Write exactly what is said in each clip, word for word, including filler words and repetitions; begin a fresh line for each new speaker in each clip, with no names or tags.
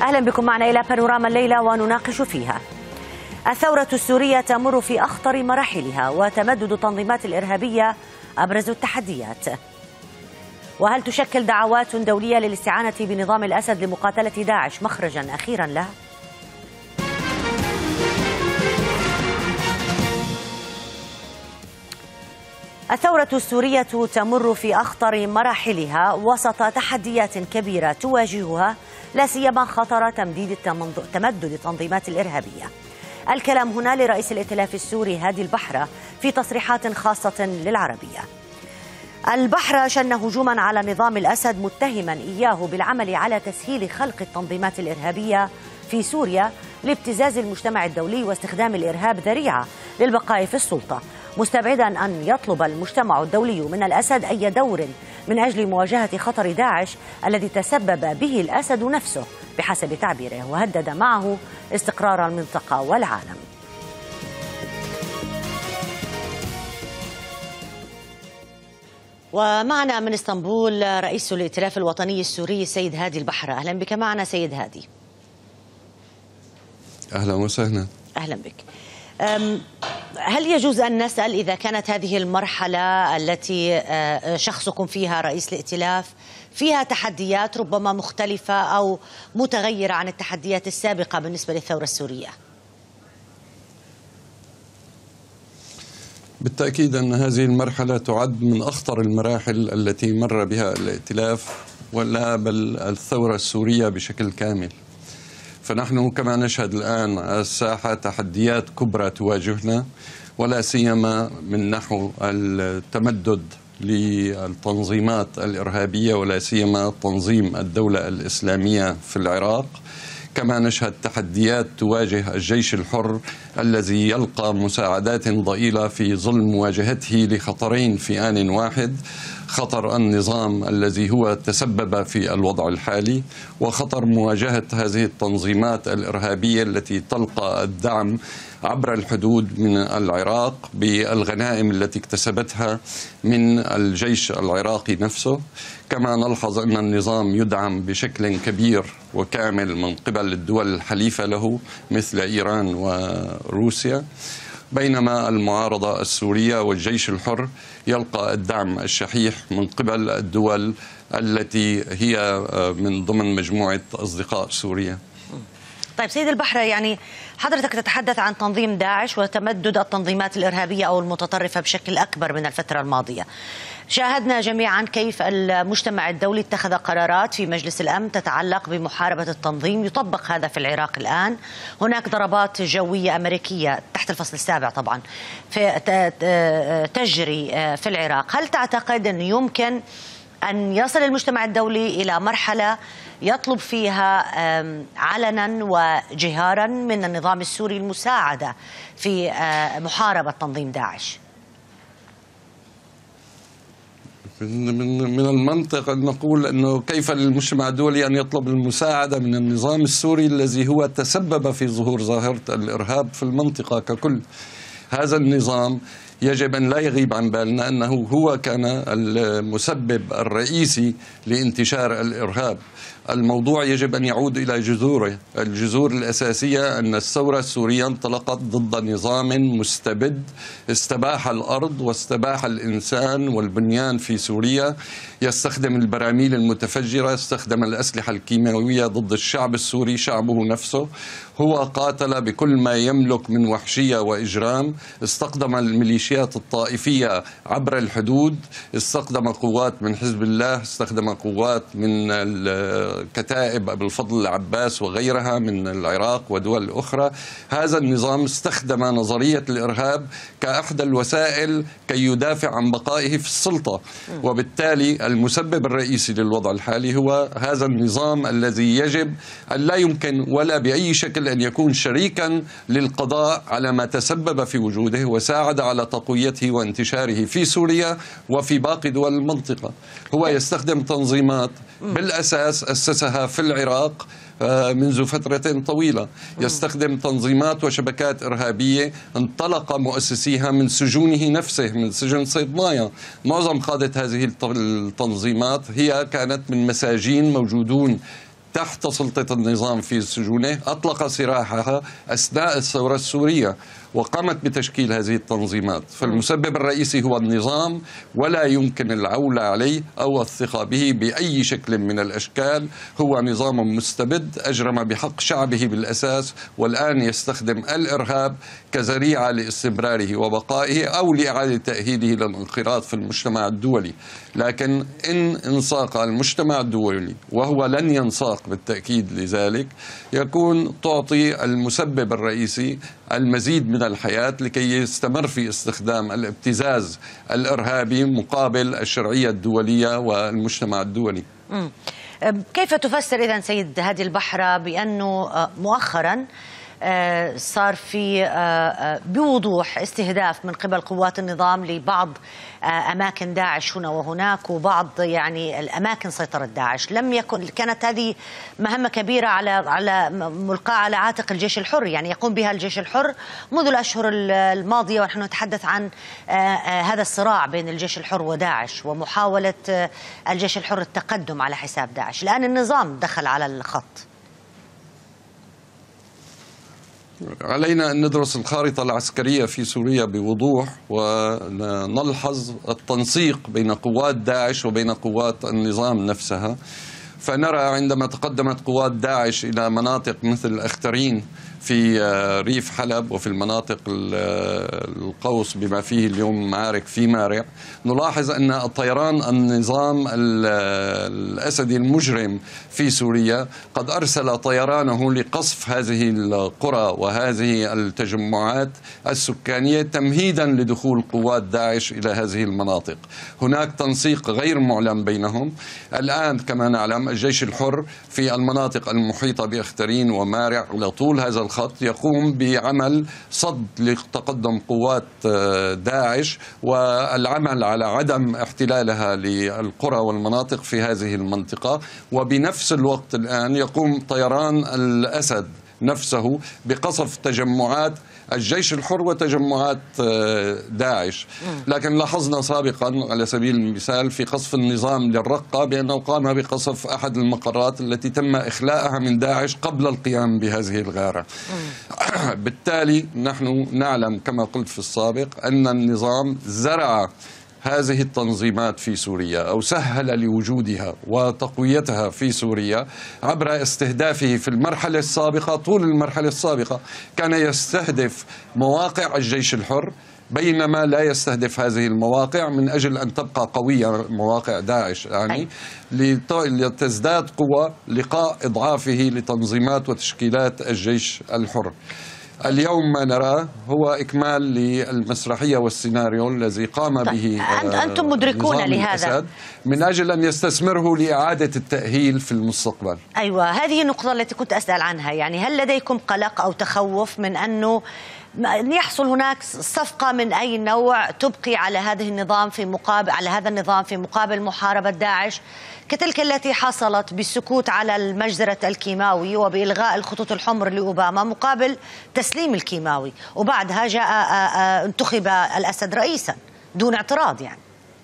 أهلا بكم معنا إلى بانوراما الليلة ونناقش فيها. الثورة السورية تمر في أخطر مراحلها وتمدد التنظيمات الإرهابية أبرز التحديات. وهل تشكل دعوات دولية للاستعانة بنظام الأسد لمقاتلة داعش مخرجا أخيرا له؟ الثورة السورية تمر في أخطر مراحلها وسط تحديات كبيرة تواجهها، لا سيما خطر تمديد تمدد التنظيمات الإرهابية. الكلام هنا لرئيس الائتلاف السوري هادي البحرة في تصريحات خاصة للعربية. البحرة شن هجوما على نظام الأسد متهما إياه بالعمل على تسهيل خلق التنظيمات الإرهابية في سوريا لابتزاز المجتمع الدولي واستخدام الإرهاب ذريعة للبقاء في السلطة، مستبعدا أن يطلب المجتمع الدولي من الأسد أي دور من أجل مواجهة خطر داعش الذي تسبب به الأسد نفسه بحسب تعبيره، وهدد معه استقرار المنطقة والعالم. ومعنا من اسطنبول رئيس الائتلاف الوطني السوري سيد هادي البحرة. أهلا بك معنا سيد هادي.
أهلا وسهلا.
أهلا بك. هل يجوز أن نسأل إذا كانت هذه المرحلة التي شخصكم فيها رئيس الائتلاف فيها تحديات ربما مختلفة أو متغيرة عن التحديات السابقة بالنسبة للثورة السورية؟
بالتأكيد أن هذه المرحلة تعد من أخطر المراحل التي مر بها الائتلاف ولا بل الثورة السورية بشكل كامل. فنحن كما نشهد الآن على الساحة تحديات كبرى تواجهنا، ولا سيما من نحو التمدد للتنظيمات الإرهابية ولا سيما تنظيم الدولة الإسلامية في العراق. كما نشهد تحديات تواجه الجيش الحر الذي يلقى مساعدات ضئيلة في ظل مواجهته لخطرين في آن واحد: خطر النظام الذي هو تسبب في الوضع الحالي، وخطر مواجهة هذه التنظيمات الإرهابية التي تلقى الدعم عبر الحدود من العراق بالغنائم التي اكتسبتها من الجيش العراقي نفسه. كما نلحظ أن النظام يدعم بشكل كبير وكامل من قبل الدول الحليفة له مثل إيران وروسيا، بينما المعارضة السورية والجيش الحر يلقى الدعم الشحيح من قبل الدول التي هي من ضمن مجموعة أصدقاء سوريا.
طيب سيد البحرة، يعني حضرتك تتحدث عن تنظيم داعش وتمدد التنظيمات الإرهابية أو المتطرفة بشكل أكبر من الفترة الماضية. شاهدنا جميعا كيف المجتمع الدولي اتخذ قرارات في مجلس الأمن تتعلق بمحاربة التنظيم، يطبق هذا في العراق الآن. هناك ضربات جوية أمريكية تحت الفصل السابع طبعا في تجري في العراق. هل تعتقد أن يمكن أن يصل المجتمع الدولي إلى مرحلة يطلب فيها علنا وجهارا من النظام السوري المساعدة في محاربة تنظيم داعش؟
من المنطق أن نقول أنه كيف للمجتمع الدولي أن يطلب المساعدة من النظام السوري الذي هو تسبب في ظهور ظاهرة الإرهاب في المنطقة ككل. هذا النظام يجب أن لا يغيب عن بالنا أنه هو كان المسبب الرئيسي لانتشار الإرهاب. الموضوع يجب أن يعود إلى جذوره. الجذور الأساسية أن الثورة السورية انطلقت ضد نظام مستبد استباح الأرض واستباح الإنسان والبنيان في سوريا، يستخدم البراميل المتفجرة، يستخدم الأسلحة الكيماوية ضد الشعب السوري شعبه نفسه. هو قاتل بكل ما يملك من وحشية وإجرام، استخدم الميليشيات الطائفية عبر الحدود، استخدم قوات من حزب الله، استخدم قوات من كتائب أبو الفضل العباس وغيرها من العراق ودول أخرى. هذا النظام استخدم نظرية الإرهاب كأحد الوسائل كي يدافع عن بقائه في السلطة، وبالتالي المسبب الرئيسي للوضع الحالي هو هذا النظام الذي يجب أن لا يمكن ولا بأي شكل أن يكون شريكا للقضاء على ما تسبب في وجوده وساعد على تقويته وانتشاره في سوريا وفي باقي دول المنطقة. هو يستخدم تنظيمات بالأساس أسسها في العراق منذ فترة طويلة، يستخدم تنظيمات وشبكات إرهابية انطلق مؤسسيها من سجونه نفسه، من سجن صيدنايا. معظم قادة هذه التنظيمات هي كانت من مساجين موجودون تحت سلطة النظام في سجونه أطلق سراحها أثناء الثورة السورية وقامت بتشكيل هذه التنظيمات. فالمسبب الرئيسي هو النظام، ولا يمكن العول عليه أو الثقة به بأي شكل من الأشكال. هو نظام مستبد أجرم بحق شعبه بالأساس، والآن يستخدم الإرهاب كذريعة لاستمراره وبقائه أو لإعادة تأهيله للانخراط في المجتمع الدولي. لكن إن انساق المجتمع الدولي، وهو لن ينساق بالتأكيد لذلك، يكون تعطي المسبب الرئيسي المزيد من الحياة لكي يستمر في استخدام الابتزاز الإرهابي مقابل الشرعية الدولية والمجتمع الدولي.
م. كيف تفسر إذن سيد هادي البحرة بأنه مؤخرا صار في بوضوح استهداف من قبل قوات النظام لبعض أماكن داعش هنا وهناك، وبعض يعني الأماكن سيطرة داعش؟ لم يكن كانت هذه مهمة كبيرة على على ملقاة على عاتق الجيش الحر، يعني يقوم بها الجيش الحر منذ الأشهر الماضية، ونحن نتحدث عن هذا الصراع بين الجيش الحر وداعش ومحاولة الجيش الحر التقدم على حساب داعش. الآن النظام دخل على الخط.
علينا أن ندرس الخارطة العسكرية في سوريا بوضوح ونلحظ التنسيق بين قوات داعش وبين قوات النظام نفسها. فنرى عندما تقدمت قوات داعش إلى مناطق مثل أخترين في ريف حلب وفي المناطق القوس بما فيه اليوم معارك في مارع، نلاحظ أن الطيران النظام الأسدي المجرم في سوريا قد أرسل طيرانه لقصف هذه القرى وهذه التجمعات السكانية تمهيدا لدخول قوات داعش إلى هذه المناطق. هناك تنسيق غير معلن بينهم. الآن كما نعلم الجيش الحر في المناطق المحيطة بأخترين ومارع لطول هذا الخط يقوم بعمل صد لتقدم قوات داعش والعمل على عدم احتلالها للقرى والمناطق في هذه المنطقة. وبنفس الوقت الآن يقوم طيران الأسد نفسه بقصف تجمعات الجيش الحر وتجمعات داعش. لكن لاحظنا سابقا على سبيل المثال في قصف النظام للرقة بأنه قام بقصف أحد المقرات التي تم إخلاءها من داعش قبل القيام بهذه الغارة. بالتالي نحن نعلم كما قلت في السابق أن النظام زرع هذه التنظيمات في سوريا أو سهل لوجودها وتقويتها في سوريا عبر استهدافه في المرحلة السابقة. طول المرحلة السابقة كان يستهدف مواقع الجيش الحر، بينما لا يستهدف هذه المواقع من أجل أن تبقى قوية مواقع داعش، يعني لتزداد قوة لقاء إضعافه لتنظيمات وتشكيلات الجيش الحر. اليوم ما نراه هو إكمال للمسرحية والسيناريو الذي قام
طيب.
به
أنتم مدركون لهذا
من أجل أن يستثمره لإعادة التأهيل في المستقبل.
أيوة، هذه النقطة التي كنت أسأل عنها. يعني هل لديكم قلق أو تخوف من أنه يحصل هناك صفقة من أي نوع تبقي على هذه النظام في مقابل على هذا النظام في مقابل محاربة داعش كتلك التي حصلت بالسكوت على المجزرة الكيماوي وبإلغاء الخطوط الحمر لأوباما مقابل تسليم الكيماوي، وبعدها جاء انتخب الأسد رئيسا دون اعتراض؟ يعني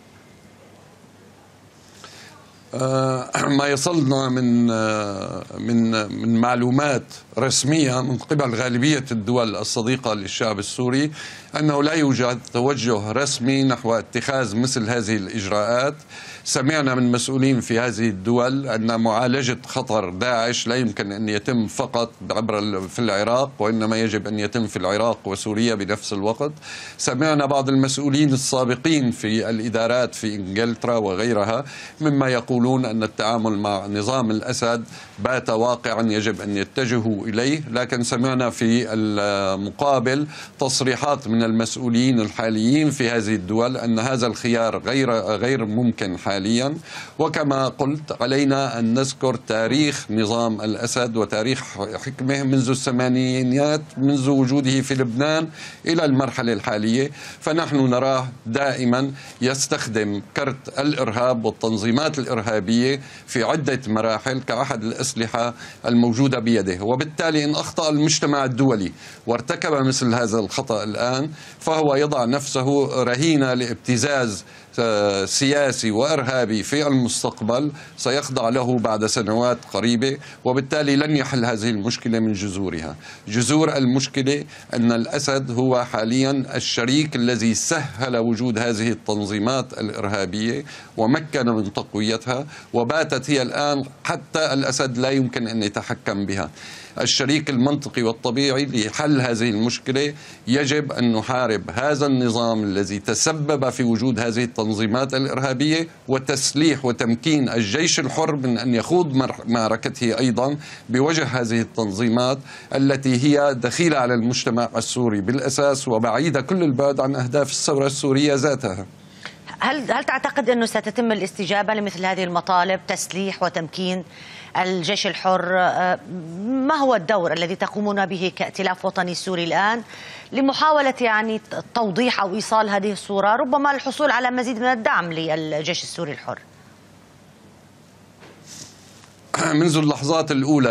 ما يصلنا من من من معلومات رسمية من قبل غالبية الدول الصديقة للشعب السوري أنه لا يوجد توجه رسمي نحو اتخاذ مثل هذه الإجراءات. سمعنا من مسؤولين في هذه الدول أن معالجة خطر داعش لا يمكن أن يتم فقط عبر في العراق، وإنما يجب أن يتم في العراق وسوريا بنفس الوقت. سمعنا بعض المسؤولين السابقين في الإدارات في إنجلترا وغيرها مما يقولون أن التعامل مع نظام الأسد بات واقعا يجب أن يتجهوا إليه. لكن سمعنا في المقابل تصريحات من المسؤولين الحاليين في هذه الدول أن هذا الخيار غير غير ممكن حاليا. وكما قلت علينا أن نذكر تاريخ نظام الأسد وتاريخ حكمه منذ الثمانينيات، منذ وجوده في لبنان إلى المرحلة الحالية. فنحن نراه دائما يستخدم كرت الإرهاب والتنظيمات الإرهابية في عدة مراحل كأحد الأسلحة الموجودة بيده. وبالتالي إن أخطأ المجتمع الدولي وارتكب مثل هذا الخطأ الآن فهو يضع نفسه رهينة لابتزاز سياسي وإرهابي في المستقبل سيخضع له بعد سنوات قريبة، وبالتالي لن يحل هذه المشكلة من جذورها. جذور المشكلة أن الأسد هو حاليا الشريك الذي سهل وجود هذه التنظيمات الإرهابية ومكن من تقويتها، وباتت هي الآن حتى الأسد لا يمكن أن يتحكم بها. الشريك المنطقي والطبيعي لحل هذه المشكلة يجب أن نحارب هذا النظام الذي تسبب في وجود هذه التنظيمات الإرهابية، وتسليح وتمكين الجيش الحر من أن يخوض معركته أيضا بوجه هذه التنظيمات التي هي دخيلة على المجتمع السوري بالأساس وبعيدة كل البعد عن أهداف الثورة السورية ذاتها.
هل هل تعتقد أنه ستتم الاستجابة لمثل هذه المطالب، تسليح وتمكين الجيش الحر؟ ما هو الدور الذي تقومون به كائتلاف وطني سوري الآن لمحاولة يعني توضيح أو إيصال هذه الصورة، ربما الحصول على مزيد من الدعم للجيش السوري الحر؟
منذ اللحظات الأولى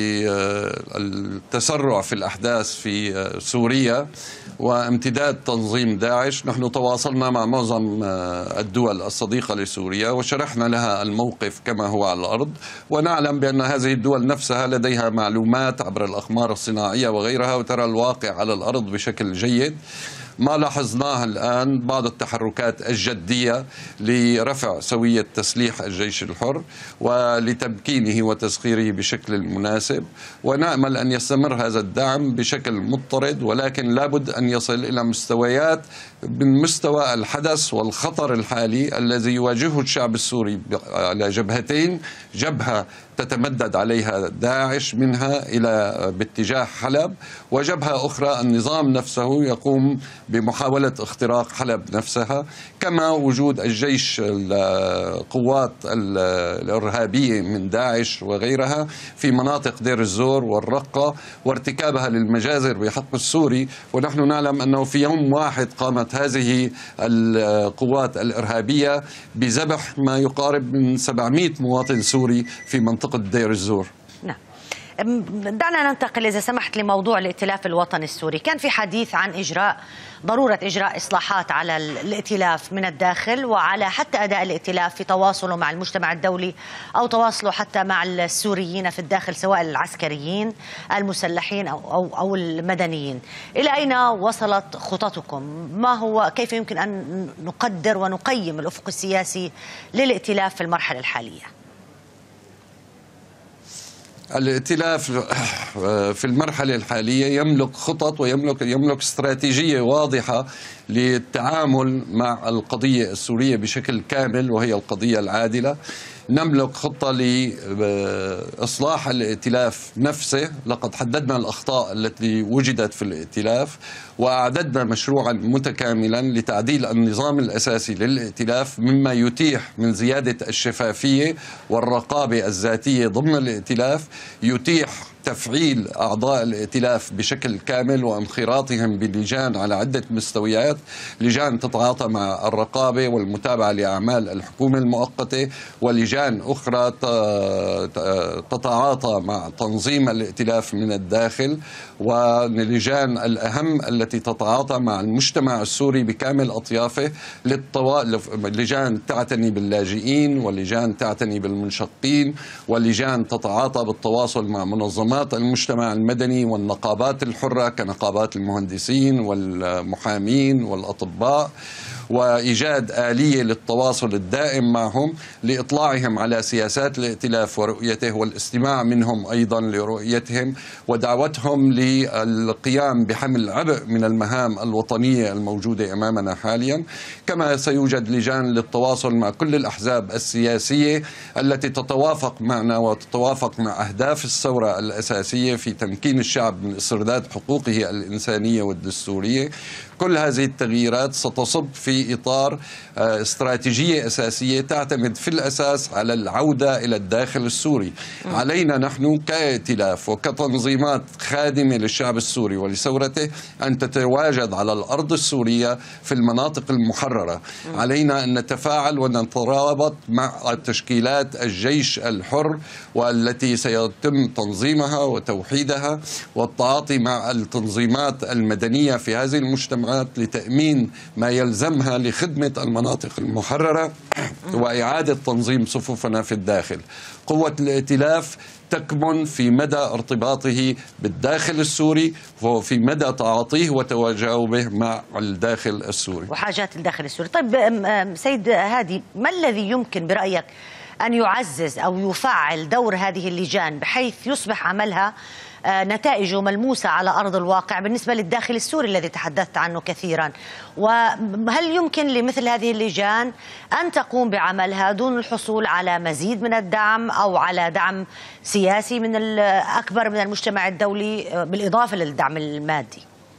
للتسرع في الأحداث في سوريا وامتداد تنظيم داعش، نحن تواصلنا مع معظم الدول الصديقة لسوريا وشرحنا لها الموقف كما هو على الأرض، ونعلم بأن هذه الدول نفسها لديها معلومات عبر الأقمار الصناعية وغيرها وترى الواقع على الأرض بشكل جيد. ما لاحظناه الآن بعض التحركات الجدية لرفع سوية تسليح الجيش الحر ولتمكينه وتسخيره بشكل مناسب، ونأمل أن يستمر هذا الدعم بشكل مضطرد، ولكن لابد أن يصل إلى مستويات من مستوى الحدث والخطر الحالي الذي يواجهه الشعب السوري على جبهتين: جبهة تتمدد عليها داعش منها إلى باتجاه حلب، وجبهة أخرى النظام نفسه يقوم بمحاولة اختراق حلب نفسها، كما وجود الجيش القوات الإرهابية من داعش وغيرها في مناطق دير الزور والرقة وارتكابها للمجازر بحق السوري. ونحن نعلم أنه في يوم واحد قامت هذه القوات الإرهابية بذبح ما يقارب من سبعمئة مواطن سوري في منطقة دير الزور.
نعم. دعنا ننتقل إذا سمحت لموضوع الائتلاف الوطني السوري. كان في حديث عن إجراء ضرورة إجراء إصلاحات على الائتلاف من الداخل وعلى حتى أداء الائتلاف في تواصله مع المجتمع الدولي أو تواصله حتى مع السوريين في الداخل، سواء العسكريين المسلحين أو, أو, أو المدنيين. إلى أين وصلت خططكم؟ ما هو كيف يمكن أن نقدر ونقيم الأفق السياسي للائتلاف في المرحلة الحالية؟
الائتلاف في المرحلة الحالية يملك خطط ويملك يملك استراتيجية واضحة للتعامل مع القضية السورية بشكل كامل، وهي القضية العادلة. نملك خطة لإصلاح الائتلاف نفسه، لقد حددنا الأخطاء التي وجدت في الائتلاف وأعددنا مشروعا متكاملا لتعديل النظام الأساسي للائتلاف، مما يتيح من زيادة الشفافية والرقابة الذاتية ضمن الائتلاف، يتيح تفعيل أعضاء الائتلاف بشكل كامل وانخراطهم بلجان على عدة مستويات: لجان تتعاطى مع الرقابة والمتابعة لأعمال الحكومة المؤقتة، ولجان أخرى تتعاطى مع تنظيم الائتلاف من الداخل، ولجان الأهم التي تتعاطى مع المجتمع السوري بكامل أطيافه، لجان تعتني باللاجئين، ولجان تعتني بالمنشقين، ولجان تتعاطى بالتواصل مع منظمات المجتمع المدني والنقابات الحرة كنقابات المهندسين والمحامين والأطباء، وإيجاد آلية للتواصل الدائم معهم لإطلاعهم على سياسات الائتلاف ورؤيته، والاستماع منهم أيضا لرؤيتهم، ودعوتهم للقيام بحمل عبء من المهام الوطنية الموجودة أمامنا حاليا. كما سيوجد لجان للتواصل مع كل الأحزاب السياسية التي تتوافق معنا وتتوافق مع أهداف الثورة الأساسية في تمكين الشعب من استرداد حقوقه الإنسانية والدستورية. كل هذه التغييرات ستصب في إطار استراتيجية أساسية تعتمد في الأساس على العودة إلى الداخل السوري. علينا نحن كائتلاف وكتنظيمات خادمة للشعب السوري ولثورته أن تتواجد على الأرض السورية في المناطق المحررة. علينا أن نتفاعل ونترابط مع تشكيلات الجيش الحر والتي سيتم تنظيمها وتوحيدها، والتعاطي مع التنظيمات المدنية في هذه المجتمعات مجموعات لتأمين ما يلزمها لخدمة المناطق المحررة وإعادة تنظيم صفوفنا في الداخل. قوة الائتلاف تكمن في مدى ارتباطه بالداخل السوري وفي مدى تعاطيه وتجاوبه مع الداخل السوري
وحاجات الداخل السوري. طيب سيد هادي، ما الذي يمكن برأيك أن يعزز أو يفعل دور هذه اللجان بحيث يصبح عملها نتائجه ملموسة على أرض الواقع بالنسبة للداخل السوري الذي تحدثت عنه كثيرا؟ وهل يمكن لمثل هذه اللجان أن تقوم بعملها دون الحصول على مزيد من الدعم أو على دعم سياسي من الأكبر من المجتمع الدولي بالإضافة للدعم المادي؟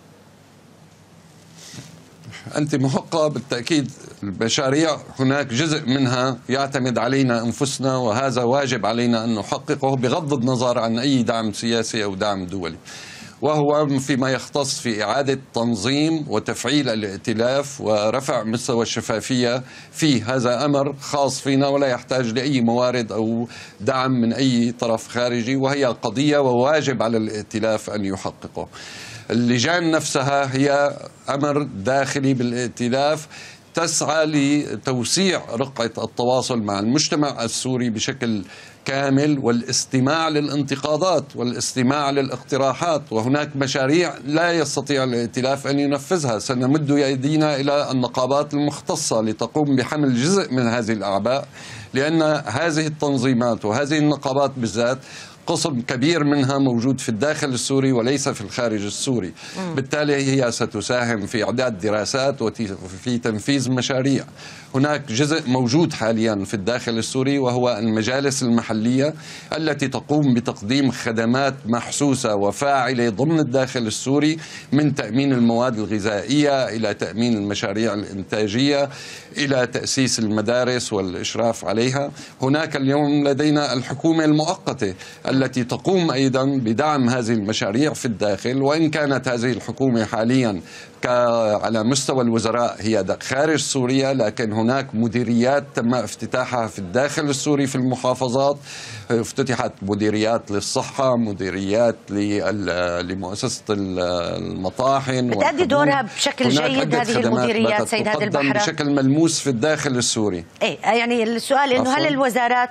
أنت محقة بالتأكيد. المشاريع هناك جزء منها يعتمد علينا أنفسنا، وهذا واجب علينا أن نحققه بغض النظر عن أي دعم سياسي أو دعم دولي، وهو فيما يختص في إعادة تنظيم وتفعيل الائتلاف ورفع مستوى الشفافية فيه. هذا أمر خاص فينا ولا يحتاج لأي موارد أو دعم من أي طرف خارجي، وهي قضية وواجب على الائتلاف أن يحققه. اللجان نفسها هي أمر داخلي بالائتلاف تسعى لتوسيع رقعة التواصل مع المجتمع السوري بشكل كامل والاستماع للانتقادات والاستماع للاقتراحات، وهناك مشاريع لا يستطيع الائتلاف أن ينفذها. سنمد أيدينا إلى النقابات المختصة لتقوم بحمل جزء من هذه الأعباء، لأن هذه التنظيمات وهذه النقابات بالذات قسم كبير منها موجود في الداخل السوري وليس في الخارج السوري. م. بالتالي هي ستساهم في إعداد دراسات وفي تنفيذ مشاريع. هناك جزء موجود حاليا في الداخل السوري وهو المجالس المحلية التي تقوم بتقديم خدمات محسوسة وفاعلة ضمن الداخل السوري، من تأمين المواد الغذائية إلى تأمين المشاريع الإنتاجية إلى تأسيس المدارس والإشراف عليها. هناك اليوم لدينا الحكومة المؤقتة التي تقوم أيضا بدعم هذه المشاريع في الداخل، وإن كانت هذه الحكومة حاليا على مستوى الوزراء هي خارج سوريا، لكن هناك مديريات تم افتتاحها في الداخل السوري في المحافظات. افتتحت مديريات للصحة، مديريات لمؤسسة المطاحن،
بتأدي دورها بشكل جيد هذه المديريات سيد هادي البحرة
بشكل ملموس في الداخل السوري.
ايه يعني السؤال انه هل الوزارات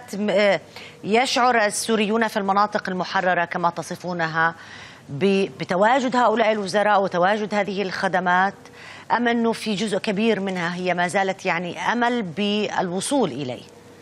يشعر السوريون في المناطق المحررة كما تصفونها بتواجد هؤلاء الوزراء وتواجد هذه الخدمات، أم أنه في جزء كبير منها هي ما زالت يعني أمل بالوصول إليه؟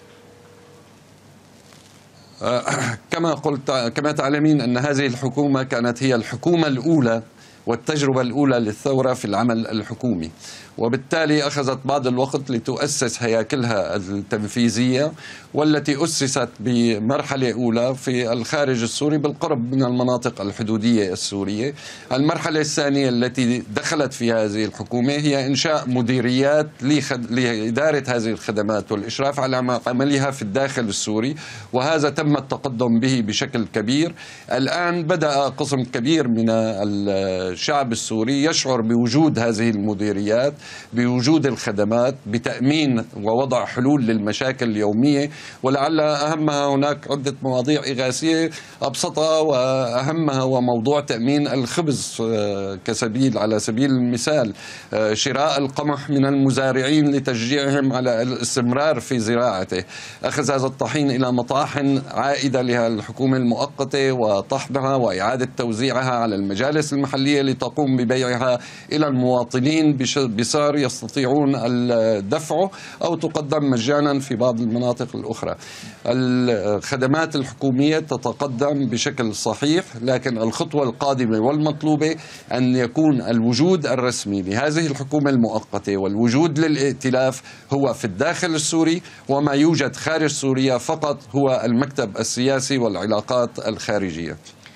كما قلت كما تعلمين أن هذه الحكومة كانت هي الحكومة الأولى والتجربة الأولى للثورة في العمل الحكومي، وبالتالي أخذت بعض الوقت لتؤسس هياكلها التنفيذية، والتي أسست بمرحلة أولى في الخارج السوري بالقرب من المناطق الحدودية السورية. المرحلة الثانية التي دخلت في هذه الحكومة هي إنشاء مديريات لإدارة هذه الخدمات والإشراف على عملها في الداخل السوري، وهذا تم التقدم به بشكل كبير. الآن بدأ قسم كبير من الشعب السوري يشعر بوجود هذه المديريات، بوجود الخدمات، بتأمين ووضع حلول للمشاكل اليومية، ولعل أهمها هناك عدة مواضيع إغاثية أبسطها وأهمها هو موضوع تأمين الخبز كسبيل على سبيل المثال، شراء القمح من المزارعين لتشجيعهم على الاستمرار في زراعته، أخذ هذا الطحين إلى مطاحن عائدة لها الحكومة المؤقتة وطحنها وإعادة توزيعها على المجالس المحلية لتقوم ببيعها إلى المواطنين بسعر يستطيعون دفعه أو تقدم مجانا في بعض المناطق الأخرى. الخدمات الحكومية تتقدم بشكل صحيح، لكن الخطوة القادمة والمطلوبة أن يكون الوجود الرسمي لهذه الحكومة المؤقتة والوجود للائتلاف هو في الداخل السوري، وما يوجد خارج سوريا فقط هو المكتب السياسي والعلاقات الخارجية.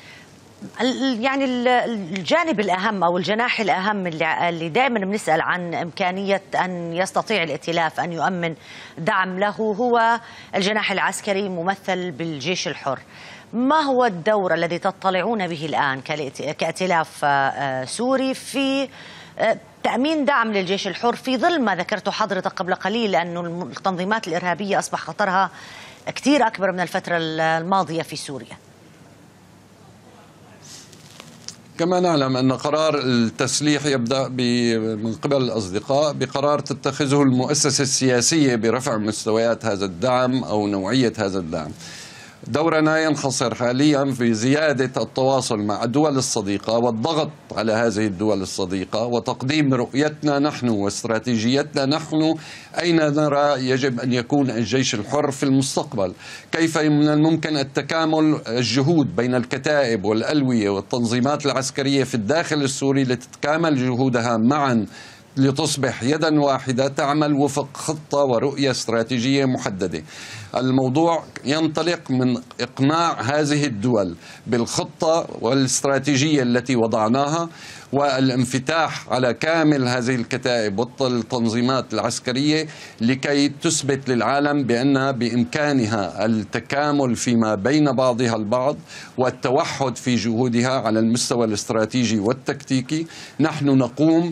يعني الجانب الأهم أو الجناح الأهم اللي دائما بنسأل عن إمكانية أن يستطيع الائتلاف أن يؤمن دعم له هو الجناح العسكري ممثل بالجيش الحر. ما هو الدور الذي تطلعون به الآن كائتلاف سوري في تأمين دعم للجيش الحر في ظل ما ذكرته حضرتك قبل قليل أنه التنظيمات الإرهابية أصبح خطرها كثير أكبر من الفترة الماضية في سوريا؟
كما نعلم أن قرار التسليح يبدأ من قبل الأصدقاء بقرار تتخذه المؤسسة السياسية برفع مستويات هذا الدعم أو نوعية هذا الدعم. دورنا ينحصر حاليا في زيادة التواصل مع الدول الصديقة والضغط على هذه الدول الصديقة وتقديم رؤيتنا نحن واستراتيجيتنا نحن أين نرى يجب أن يكون الجيش الحر في المستقبل، كيف من الممكن التكامل الجهود بين الكتائب والألوية والتنظيمات العسكرية في الداخل السوري لتتكامل جهودها معا لتصبح يدا واحدة تعمل وفق خطة ورؤية استراتيجية محددة. الموضوع ينطلق من إقناع هذه الدول بالخطة والاستراتيجية التي وضعناها والانفتاح على كامل هذه الكتائب والتنظيمات العسكرية لكي تثبت للعالم بأنها بإمكانها التكامل فيما بين بعضها البعض والتوحد في جهودها على المستوى الاستراتيجي والتكتيكي. نحن نقوم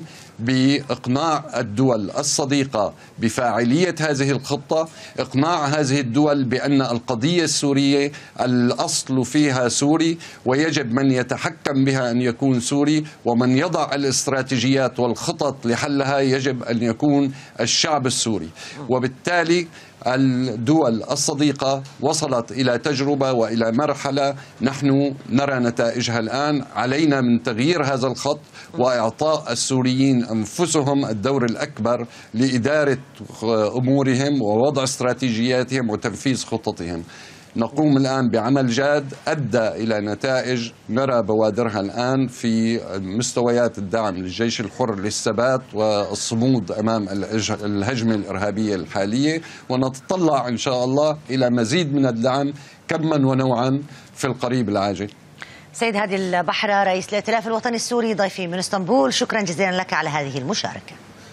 بإقناع الدول الصديقة بفاعلية هذه الخطة، إقناع هذه الدول بأن القضية السورية الأصل فيها سوري ويجب من يتحكم بها أن يكون سوري، ومن يضع الاستراتيجيات والخطط لحلها يجب أن يكون الشعب السوري. وبالتالي الدول الصديقة وصلت إلى تجربة وإلى مرحلة نحن نرى نتائجها الآن. علينا من تغيير هذا الخط وإعطاء السوريين أنفسهم الدور الأكبر لإدارة أمورهم ووضع استراتيجياتهم وتنفيذ خططهم. نقوم الآن بعمل جاد أدى إلى نتائج نرى بوادرها الآن في مستويات الدعم للجيش الحر للثبات والصمود أمام الهجمة الإرهابية الحالية، ونتطلع إن شاء الله إلى مزيد من الدعم كما ونوعا في القريب العاجل.
سيد هادي البحرة رئيس الائتلاف الوطني السوري ضيفي من اسطنبول، شكرا جزيلا لك على هذه المشاركة.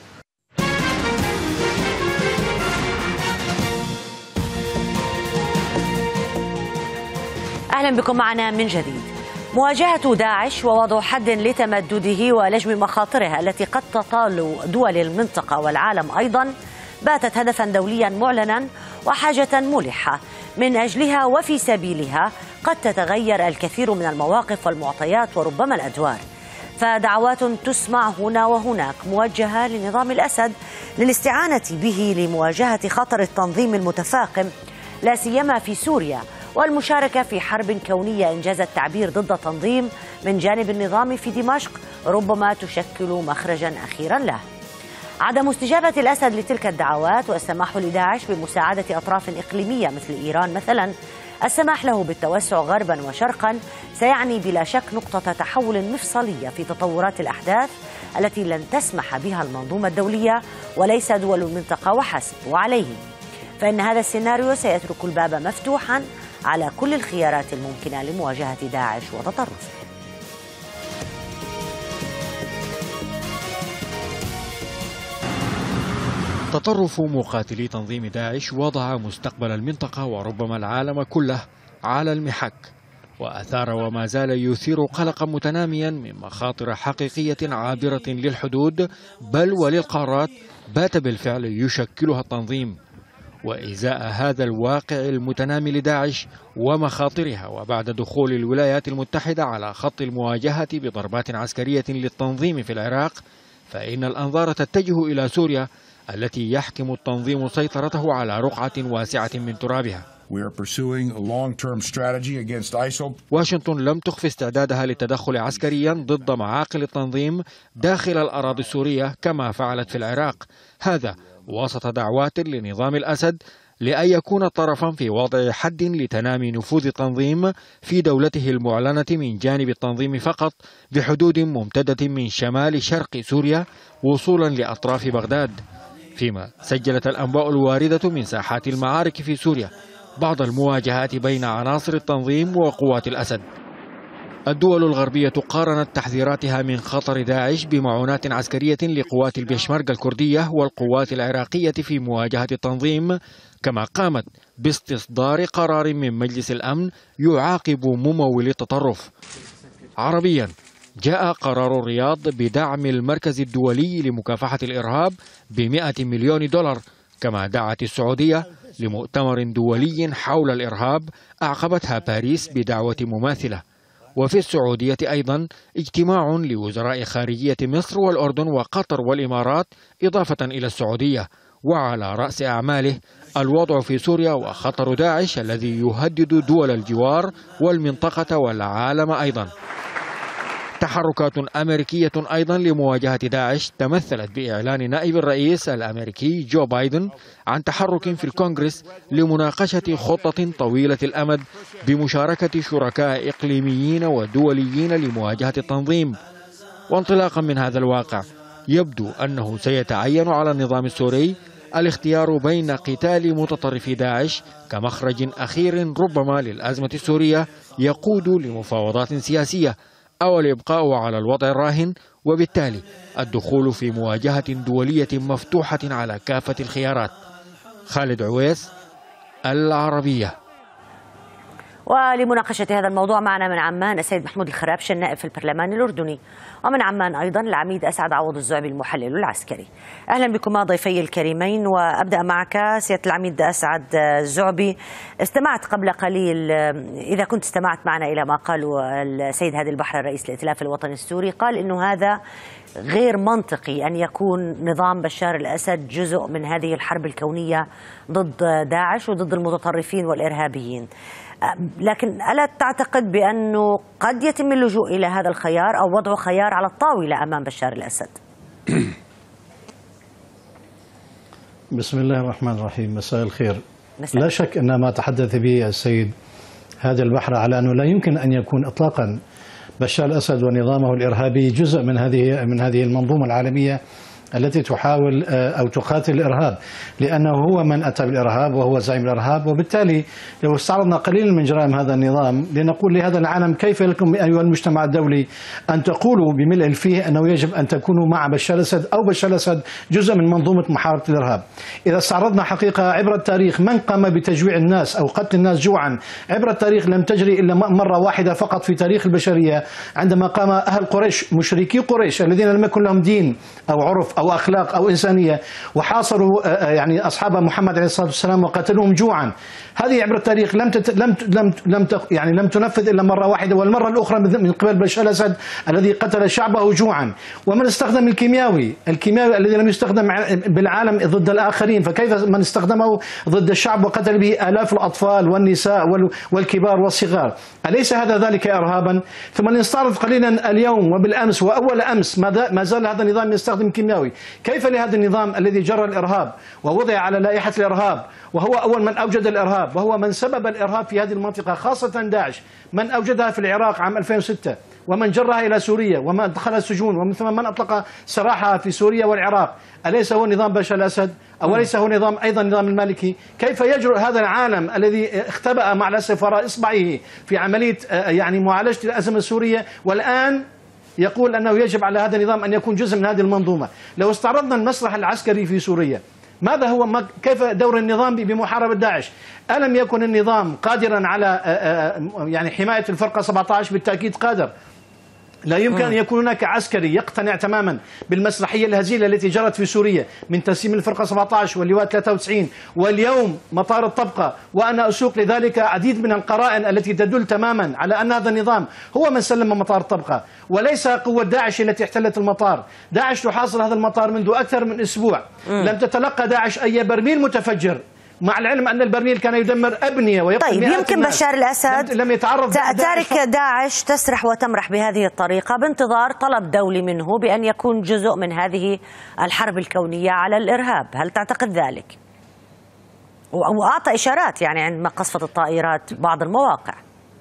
أهلا بكم معنا من جديد. مواجهة داعش ووضع حد لتمدده ولجم مخاطرها التي قد تطال دول المنطقة والعالم أيضا باتت هدفا دوليا معلنا وحاجة ملحة. من أجلها وفي سبيلها قد تتغير الكثير من المواقف والمعطيات وربما الأدوار، فدعوات تسمع هنا وهناك موجهة لنظام الأسد للاستعانة به لمواجهة خطر التنظيم المتفاقم لا سيما في سوريا، والمشاركة في حرب كونية إنجاز التعبير ضد تنظيم من جانب النظام في دمشق ربما تشكل مخرجا أخيرا له. عدم استجابة الأسد لتلك الدعوات والسماح لداعش بمساعدة أطراف إقليمية مثل إيران مثلا، السماح له بالتوسع غربا وشرقا سيعني بلا شك نقطة تحول مفصلية في تطورات الأحداث التي لن تسمح بها المنظومة الدولية وليس دول المنطقة وحسب. وعليه فإن هذا السيناريو سيترك الباب مفتوحا على كل الخيارات الممكنة لمواجهة داعش وتطرفه.
تطرف مقاتلي تنظيم داعش وضع مستقبل المنطقة وربما العالم كله على المحك، وأثار وما زال يثير قلقا متناميا من مخاطر حقيقية عابرة للحدود بل وللقارات بات بالفعل يشكلها التنظيم. وإزاء هذا الواقع المتنامي لداعش ومخاطرها، وبعد دخول الولايات المتحدة على خط المواجهة بضربات عسكرية للتنظيم في العراق، فإن الأنظار تتجه إلى سوريا التي يحكم التنظيم سيطرته على رقعة واسعة من ترابها. واشنطن لم تخف استعدادها للتدخل عسكريا ضد معاقل التنظيم داخل الأراضي السورية كما فعلت في العراق، هذا وسط دعوات لنظام الأسد لأن يكون طرفا في وضع حد لتنامي نفوذ التنظيم في دولته المعلنة من جانب التنظيم فقط بحدود ممتدة من شمال شرق سوريا وصولا لأطراف بغداد. فيما سجلت الأنباء الواردة من ساحات المعارك في سوريا بعض المواجهات بين عناصر التنظيم وقوات الأسد. الدول الغربية قارنت تحذيراتها من خطر داعش بمعونات عسكرية لقوات البيشمركة الكردية والقوات العراقية في مواجهة التنظيم، كما قامت باستصدار قرار من مجلس الأمن يعاقب ممول التطرف. عربيا جاء قرار الرياض بدعم المركز الدولي لمكافحة الإرهاب بمئة مليون دولار، كما دعت السعودية لمؤتمر دولي حول الإرهاب أعقبتها باريس بدعوة مماثلة. وفي السعودية أيضا اجتماع لوزراء خارجية مصر والأردن وقطر والإمارات إضافة إلى السعودية، وعلى رأس أعماله الوضع في سوريا وخطر داعش الذي يهدد دول الجوار والمنطقة والعالم أيضا. تحركات أمريكية أيضا لمواجهة داعش تمثلت بإعلان نائب الرئيس الأمريكي جو بايدن عن تحرك في الكونغرس لمناقشة خطة طويلة الأمد بمشاركة شركاء إقليميين ودوليين لمواجهة التنظيم. وانطلاقا من هذا الواقع يبدو أنه سيتعين على النظام السوري الاختيار بين قتال متطرفي داعش كمخرج أخير ربما للأزمة السورية يقود لمفاوضات سياسية، أو الإبقاء على الوضع الراهن وبالتالي الدخول في مواجهة دولية مفتوحة على كافة الخيارات. خالد عويس، العربية.
ولمناقشة هذا الموضوع معنا من عمان السيد محمود الخرابشي النائب في البرلمان الأردني، ومن عمان أيضا العميد أسعد عوض الزعبي المحلل العسكري. أهلا بكما ضيفي الكريمين، وأبدأ معك سيادة العميد أسعد الزعبي. استمعت قبل قليل، إذا كنت استمعت معنا إلى ما قاله السيد هادي البحر رئيس الائتلاف الوطني السوري، قال إنه هذا غير منطقي أن يكون نظام بشار الأسد جزء من هذه الحرب الكونية ضد داعش وضد المتطرفين والإرهابيين. لكن ألا تعتقد بأنه قد يتم اللجوء إلى هذا الخيار أو وضع خيار على الطاولة أمام بشار الأسد؟
بسم الله الرحمن الرحيم. مساء الخير. مساء. لا شك أن ما تحدث به السيد هادي البحر على أنه لا يمكن أن يكون إطلاقا بشار الأسد ونظامه الإرهابي جزء من هذه من هذه المنظومة العالمية التي تحاول أو تقاتل الإرهاب، لأنه هو من أتى بالإرهاب وهو زعيم الإرهاب. وبالتالي لو استعرضنا قليلا من جرائم هذا النظام لنقول لهذا العالم كيف لكم أيها المجتمع الدولي أن تقولوا بملء الفيه أنه يجب أن تكونوا مع بشار الأسد أو بشار الأسد جزء من منظومة محاربة الإرهاب. إذا استعرضنا حقيقة عبر التاريخ من قام بتجويع الناس أو قتل الناس جوعا عبر التاريخ لم تجري إلا مرة واحدة فقط في تاريخ البشرية، عندما قام أهل قريش مشركي قريش الذين لم يكن لهم دين أو عرف أو أخلاق أو إنسانية وحاصروا يعني أصحاب محمد عليه الصلاة والسلام وقتلوهم جوعا. هذه عبر التاريخ لم تت... لم لم لم يعني لم تنفذ إلا مرة واحدة، والمرة الأخرى من قبل بشار الأسد الذي قتل شعبه جوعا. ومن استخدم الكيمياوي الكيمياوي الذي لم يستخدم بالعالم ضد الآخرين، فكيف من استخدمه ضد الشعب وقتل به آلاف الأطفال والنساء والكبار والصغار؟ أليس هذا ذلك إرهابا؟ ثم نستعرض قليلا اليوم وبالأمس وأول أمس ما زال هذا النظام يستخدم كيمياوي. كيف لهذا النظام الذي جرى الإرهاب ووضع على لائحة الإرهاب وهو أول من أوجد الإرهاب وهو من سبب الإرهاب في هذه المنطقة خاصة داعش، من أوجدها في العراق عام ألفين وستة ومن جرها إلى سوريا ومن دخل السجون ومن ثم من أطلق سراحها في سوريا والعراق؟ أليس هو نظام بشار الأسد أو ليس هو نظام أيضا نظام المالكي؟ كيف يجرؤ هذا العالم الذي اختبأ مع الأسف وراء إصبعه في عملية يعني معالجة الأزمة السورية والآن يقول أنه يجب على هذا النظام أن يكون جزء من هذه المنظومة؟ لو استعرضنا المسرح العسكري في سوريا، ماذا هو كيف دور النظام بمحاربة داعش؟ ألم يكن النظام قادرا على يعني حماية الفرقة سبعة عشر؟ بالتأكيد قادر. لا يمكن أن يكون هناك عسكري يقتنع تماما بالمسرحية الهزيلة التي جرت في سوريا من تسليم الفرقة سبعة عشر واللواء ثلاثة وتسعين واليوم مطار الطبقة، وأنا أسوق لذلك عديد من القرائن التي تدل تماما على أن هذا النظام هو من سلم مطار الطبقة وليس قوة داعش التي احتلت المطار. داعش تحاصر هذا المطار منذ أكثر من أسبوع، لم تتلقى داعش أي برميل متفجر، مع العلم أن البرميل كان يدمر أبنية ويقتل
طيب
مئات
يمكن
الناس.
بشار الأسد
لم يتعرض
تارك داعش تسرح وتمرح بهذه الطريقة بانتظار طلب دولي منه بأن يكون جزء من هذه الحرب الكونية على الإرهاب، هل تعتقد ذلك؟ وأعطى إشارات يعني عندما قصفت الطائرات بعض المواقع.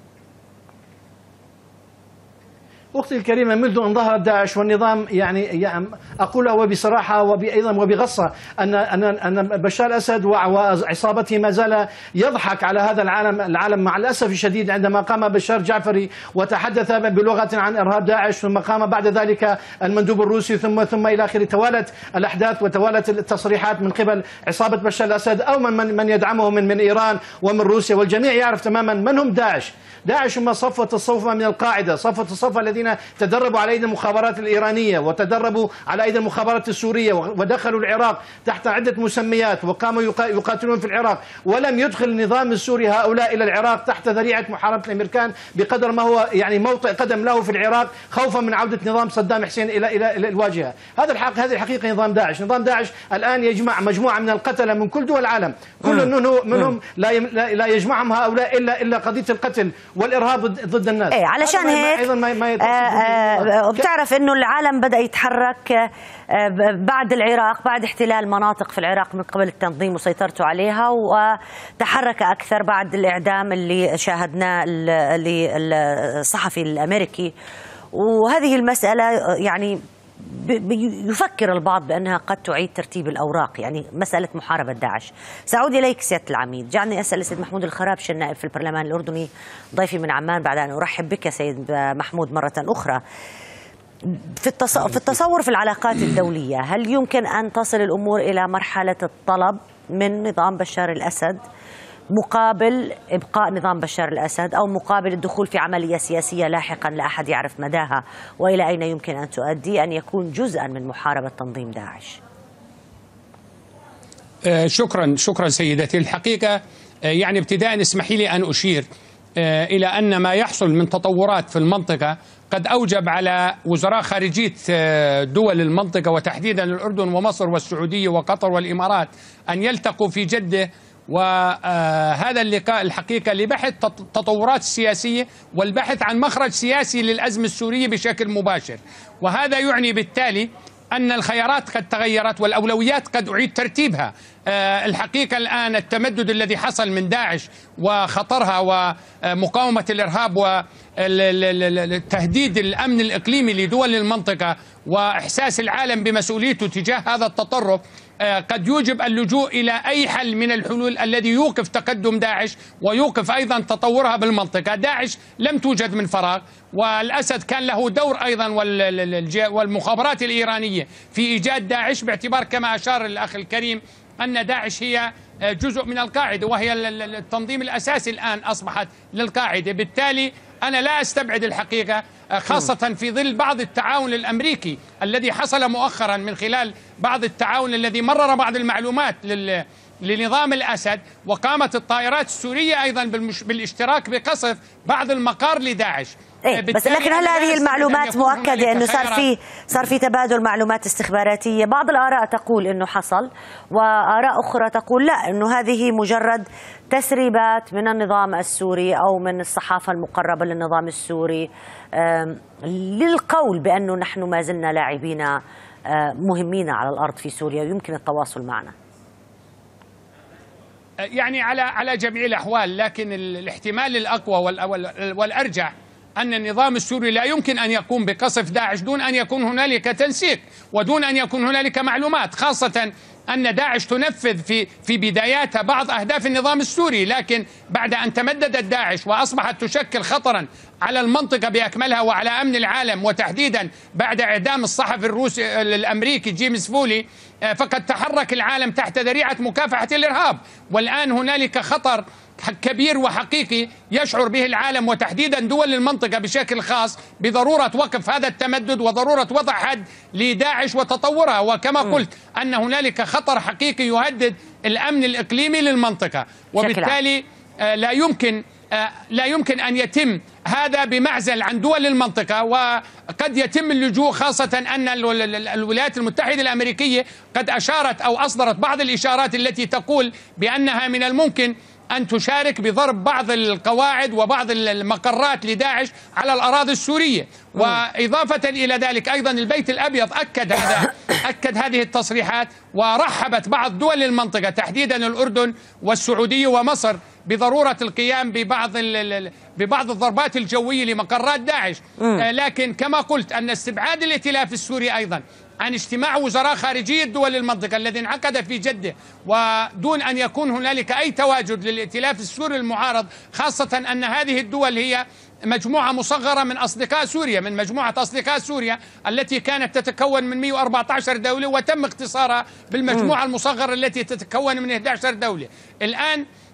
أختي الكريمة، منذ أن ظهر داعش والنظام يعني أقولها وبصراحة وأيضا وبغصة أن أن أن بشار الأسد وعصابته ما زال يضحك على هذا العالم العالم مع الأسف الشديد. عندما قام بشار جعفري وتحدث بلغة عن إرهاب داعش، ثم قام بعد ذلك المندوب الروسي ثم ثم إلى آخره، توالت الأحداث وتوالت التصريحات من قبل عصابة بشار الأسد أو من من يدعمه من من إيران ومن روسيا، والجميع يعرف تماما من هم داعش. داعش هم صفوة الصفوة من القاعدة، صفوة الصفوة الذين الذين تدربوا على أيدي المخابرات الإيرانية وتدربوا على أيدي المخابرات السورية ودخلوا العراق تحت عدة مسميات وقاموا يقاتلون في العراق، ولم يدخل النظام السوري هؤلاء إلى العراق تحت ذريعة محاربة الأمريكان بقدر ما هو يعني موطئ قدم له في العراق خوفا من عودة نظام صدام حسين إلى إلى الواجهة. هذا الحق هذه الحقيقة نظام داعش، نظام داعش الآن يجمع مجموعة من القتلة من كل دول العالم، كل منهم لا لا يجمعهم هؤلاء إلا إلا قضية القتل والإرهاب ضد الناس.
إيه علشان هيك أيضا ما ما آه بتعرف إنه العالم بدأ يتحرك آه بعد العراق، بعد احتلال مناطق في العراق من قبل التنظيم وسيطرته عليها، وتحرك أكثر بعد الإعدام اللي شاهدناه للصحفي الأمريكي. وهذه المسألة يعني يفكر البعض بأنها قد تعيد ترتيب الأوراق، يعني مسألة محاربة داعش. سأعود إليك سيادة العميد، جعلني أسأل السيد محمود الخرابش النائب في البرلمان الأردني ضيفي من عمان، بعد أن أرحب بك سيد محمود مرة أخرى. في التصور في العلاقات الدولية، هل يمكن أن تصل الأمور إلى مرحلة الطلب من نظام بشار الأسد مقابل إبقاء نظام بشار الأسد، أو مقابل الدخول في عملية سياسية لاحقا لا أحد يعرف مداها وإلى أين يمكن أن تؤدي، أن يكون جزءا من محاربة تنظيم داعش؟
آه شكرا شكرا سيدتي. الحقيقة آه يعني ابتداء اسمحي لي أن أشير آه إلى أن ما يحصل من تطورات في المنطقة قد أوجب على وزراء خارجية آه دول المنطقة وتحديدا الأردن ومصر والسعودية وقطر والإمارات أن يلتقوا في جدة، وهذا اللقاء الحقيقة لبحث التطورات السياسية والبحث عن مخرج سياسي للأزمة السورية بشكل مباشر. وهذا يعني بالتالي أن الخيارات قد تغيرت والأولويات قد أعيد ترتيبها. الحقيقة الآن التمدد الذي حصل من داعش وخطرها ومقاومة الإرهاب وتهديد الأمن الإقليمي لدول المنطقة وإحساس العالم بمسؤوليته تجاه هذا التطرف قد يوجب اللجوء إلى أي حل من الحلول الذي يوقف تقدم داعش ويوقف أيضا تطورها بالمنطقة. داعش لم توجد من فراغ، والأسد كان له دور أيضا والمخابرات الإيرانية في إيجاد داعش، باعتبار كما أشار الأخ الكريم أن داعش هي جزء من القاعدة وهي التنظيم الأساسي الآن أصبحت للقاعدة. بالتالي أنا لا أستبعد الحقيقة، خاصة في ظل بعض التعاون الأمريكي الذي حصل مؤخرا من خلال بعض التعاون الذي مرر بعض المعلومات لل لنظام الأسد، وقامت الطائرات السورية أيضا بالاشتراك بقصف بعض المقار لداعش.
إيه بس لكن هل هذه المعلومات مؤكدة أنه صار في صار في تبادل معلومات استخباراتية؟ بعض الآراء تقول أنه حصل، وآراء أخرى تقول لا، أنه هذه مجرد تسريبات من النظام السوري أو من الصحافة المقربة للنظام السوري للقول بأنه نحن ما زلنا لاعبين مهمين على الأرض في سوريا ويمكن التواصل معنا.
يعني على على جميع الأحوال، لكن الاحتمال الأقوى والأرجح أن النظام السوري لا يمكن أن يقوم بقصف داعش دون أن يكون هنالك تنسيق ودون أن يكون هنالك معلومات، خاصة أن داعش تنفذ في في بداياتها بعض أهداف النظام السوري، لكن بعد أن تمددت داعش وأصبحت تشكل خطرا على المنطقة بأكملها وعلى أمن العالم، وتحديدا بعد إعدام الصحفي الروسي الأمريكي جيمس فولي، فقد تحرك العالم تحت ذريعة مكافحة الإرهاب. والآن هنالك خطر كبير وحقيقي يشعر به العالم وتحديدا دول المنطقة بشكل خاص بضرورة وقف هذا التمدد وضرورة وضع حد لداعش وتطورها. وكما قلت أن هنالك خطر حقيقي يهدد الأمن الإقليمي للمنطقة، وبالتالي لا يمكن لا يمكن أن يتم هذا بمعزل عن دول المنطقة، وقد يتم اللجوء، خاصة أن الولايات المتحدة الأمريكية قد أشارت أو أصدرت بعض الإشارات التي تقول بأنها من الممكن أن تشارك بضرب بعض القواعد وبعض المقرات لداعش على الأراضي السورية. وإضافة إلى ذلك أيضا البيت الأبيض أكد هذا أكد هذه التصريحات، ورحبت بعض دول المنطقة تحديدا الأردن والسعودية ومصر بضرورة القيام ببعض ببعض الضربات الجوية لمقرات داعش. لكن كما قلت أن استبعاد الائتلاف السوري أيضا عن اجتماع وزراء خارجية دول المنطقة الذي انعقد في جدة ودون أن يكون هنالك أي تواجد للائتلاف السوري المعارض، خاصة أن هذه الدول هي مجموعة مصغرة من أصدقاء سوريا، من مجموعة أصدقاء سوريا التي كانت تتكون من مئة وأربعة عشر دولة وتم اختصارها بالمجموعة المصغرة التي تتكون من إحدى عشرة دولة. الآن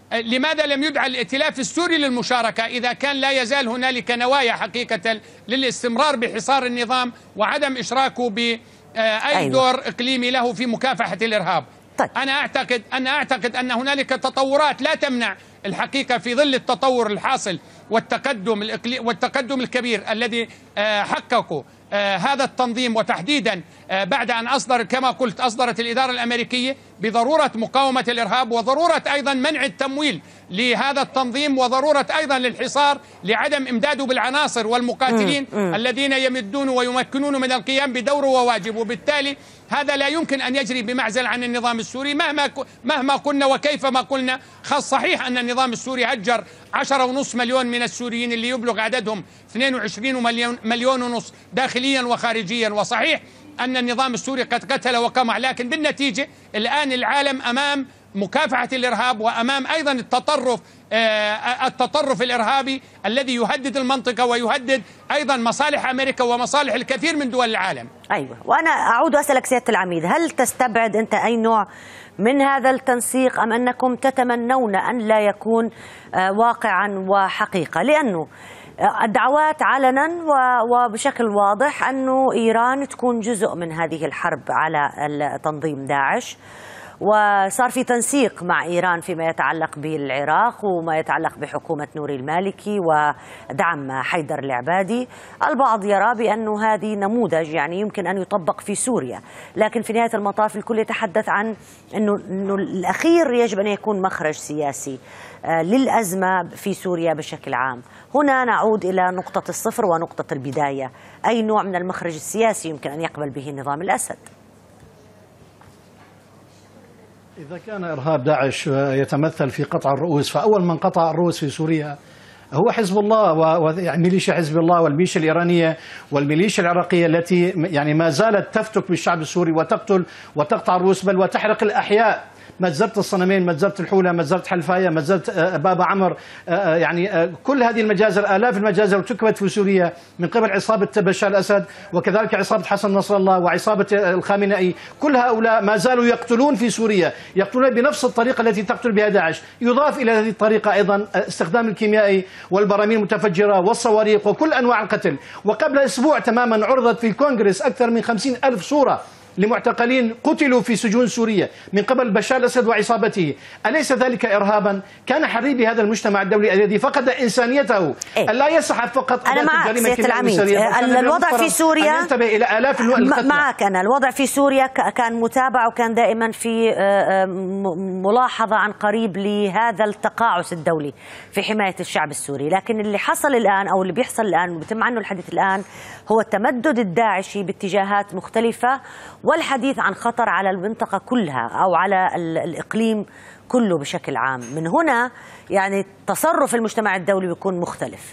لماذا لم يدعى الائتلاف السوري للمشاركة إذا كان لا يزال هنالك نوايا حقيقة للاستمرار بحصار النظام وعدم إشراكه بأي دور إقليمي له في مكافحة الإرهاب؟ طيب. أنا أعتقد أنا أعتقد أن هنالك تطورات لا تمنع الحقيقة في ظل التطور الحاصل والتقدم والتقدم الكبير الذي حققه هذا التنظيم، وتحديدا بعد أن أصدر كما قلت أصدرت الإدارة الأمريكية بضرورة مقاومة الإرهاب وضرورة أيضا منع التمويل لهذا التنظيم وضرورة أيضا للحصار لعدم إمداده بالعناصر والمقاتلين م- م. الذين يمدون ويمكنون من القيام بدوره وواجبه. وبالتالي هذا لا يمكن أن يجري بمعزل عن النظام السوري مهما مهما قلنا وكيف ما قلنا. خاص صحيح أن النظام السوري هجر عشرة ونصف مليون من السوريين اللي يبلغ عددهم اثنين وعشرين مليون, مليون ونصف داخليا وخارجيا، وصحيح أن النظام السوري قد قتل وقمع، لكن بالنتيجة الآن العالم أمام مكافحة الإرهاب وأمام أيضا التطرف التطرف الإرهابي الذي يهدد المنطقة ويهدد أيضا مصالح أمريكا ومصالح الكثير من دول العالم.
أيوة، وأنا أعود وأسألك سيادة العميد، هل تستبعد أنت أي نوع من هذا التنسيق أم أنكم تتمنون أن لا يكون واقعا وحقيقة؟ لأنه الدعوات علنا وبشكل واضح أنه إيران تكون جزء من هذه الحرب على تنظيم داعش، وصار في تنسيق مع إيران فيما يتعلق بالعراق وما يتعلق بحكومة نوري المالكي ودعم حيدر العبادي. البعض يرى بأنه هذه نموذج يعني يمكن أن يطبق في سوريا، لكن في نهاية المطاف الكل يتحدث عن أنه, إنه الأخير يجب أن يكون مخرج سياسي للأزمة في سوريا بشكل عام. هنا نعود إلى نقطة الصفر ونقطة البداية، أي نوع من المخرج السياسي يمكن أن يقبل به نظام الأسد؟
إذا كان إرهاب داعش يتمثل في قطع الرؤوس، فأول من قطع الرؤوس في سوريا هو حزب الله وميليشيا حزب الله والميليشيا الإيرانية والميليشيا العراقية التي يعني ما زالت تفتك بالشعب السوري وتقتل وتقطع الرؤوس بل وتحرق الأحياء. مجزرة الصنمين، مجزرة الحولة، مجزرة حلفاية، مجزرة بابا عمر، يعني كل هذه المجازر، آلاف المجازر ارتكبت في سوريا من قبل عصابة بشار الأسد وكذلك عصابة حسن نصر الله وعصابة الخامنئي. كل هؤلاء ما زالوا يقتلون في سوريا، يقتلون بنفس الطريقة التي تقتل بها داعش. يضاف إلى هذه الطريقة أيضا استخدام الكيميائي والبراميل المتفجرة والصواريخ وكل أنواع القتل. وقبل أسبوع تماما عرضت في الكونغرس أكثر من خمسين ألف صورة لمعتقلين قتلوا في سجون سوريا من قبل بشار الأسد وعصابته. أليس ذلك إرهابا؟ كان حري بهذا المجتمع الدولي الذي فقد إنسانيته.
إيه؟
لا يسحب فقط
أنا معك سيادة العميد، الوضع في سوريا
ينتبه إلى آلاف القتلى.
معك أنا، الوضع في سوريا كان متابع وكان دائما في ملاحظة عن قريب لهذا التقاعس الدولي في حماية الشعب السوري، لكن اللي حصل الآن أو اللي بيحصل الآن وبيتم عنه الحديث الآن هو التمدد الداعشي باتجاهات مختلفة والحديث عن خطر على المنطقة كلها أو على الإقليم كله بشكل عام. من هنا يعني تصرف المجتمع الدولي بيكون مختلف.